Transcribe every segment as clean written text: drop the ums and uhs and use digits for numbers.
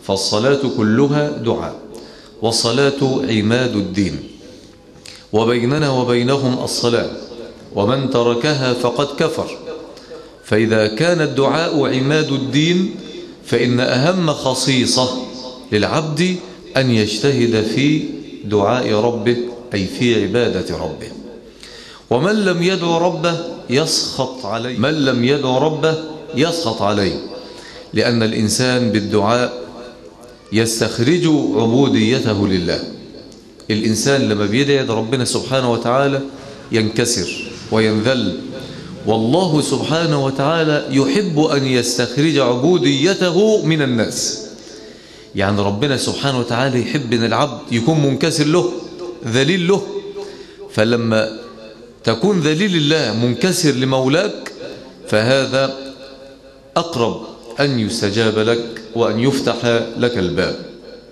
فالصلاة كلها دعاء، والصلاة عماد الدين، وبيننا وبينهم الصلاة، ومن تركها فقد كفر. فإذا كان الدعاء عماد الدين فإن أهم خصيصة للعبد أن يجتهد في دعاء ربه، أي في عبادة ربه. ومن لم يدعو ربه يسخط عليه، من لم يدعو ربه يسخط عليه، لأن الإنسان بالدعاء يستخرج عبوديته لله. الإنسان لما بيدعي ربنا سبحانه وتعالى ينكسر وينذل، والله سبحانه وتعالى يحب أن يستخرج عبوديته من الناس. يعني ربنا سبحانه وتعالى يحب أن العبد يكون منكسر له، ذليل له. فلما تكون ذليل الله منكسر لمولاك فهذا أقرب أن يستجاب لك وأن يفتح لك الباب.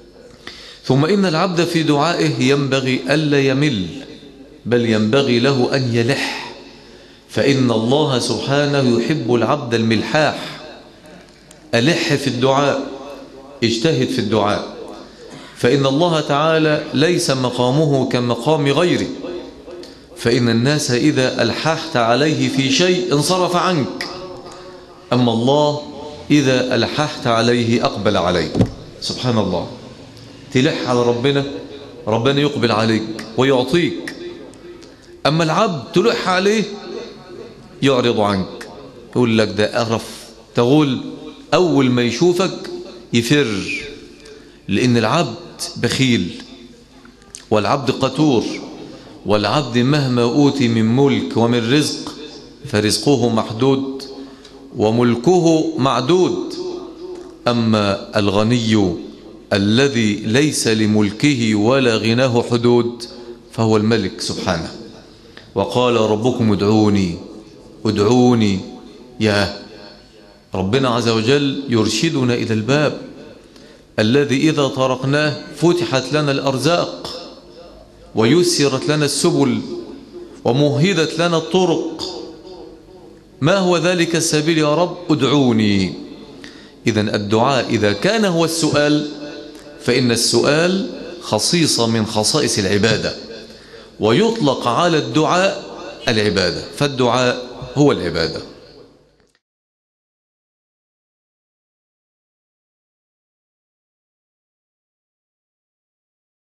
ثم إن العبد في دعائه ينبغي ألا يمل، بل ينبغي له أن يلح، فإن الله سبحانه يحب العبد الملحاح. ألح في الدعاء، اجتهد في الدعاء، فإن الله تعالى ليس مقامه كمقام غيره، فإن الناس إذا ألححت عليه في شيء انصرف عنك، أما الله إذا ألححت عليه أقبل عليك. سبحان الله، تلح على ربنا، ربنا يقبل عليك ويعطيك. أما العبد تلح عليه يعرض عنك، يقول لك ده أغرف، تقول أول ما يشوفك يفر، لأن العبد بخيل، والعبد قتور، والعبد مهما أوتي من ملك ومن رزق فرزقه محدود وملكه معدود. أما الغني الذي ليس لملكه ولا غناه حدود فهو الملك سبحانه. وقال ربكم ادعوني ادعوني. يا ربنا عز وجل يرشدنا إلى الباب الذي إذا طرقناه فتحت لنا الأرزاق، ويسرت لنا السبل، ومهدت لنا الطرق. ما هو ذلك السبيل يا رب؟ ادعوني. إذن الدعاء إذا كان هو السؤال فإن السؤال خصيصة من خصائص العبادة، ويطلق على الدعاء العبادة، فالدعاء هو العبادة.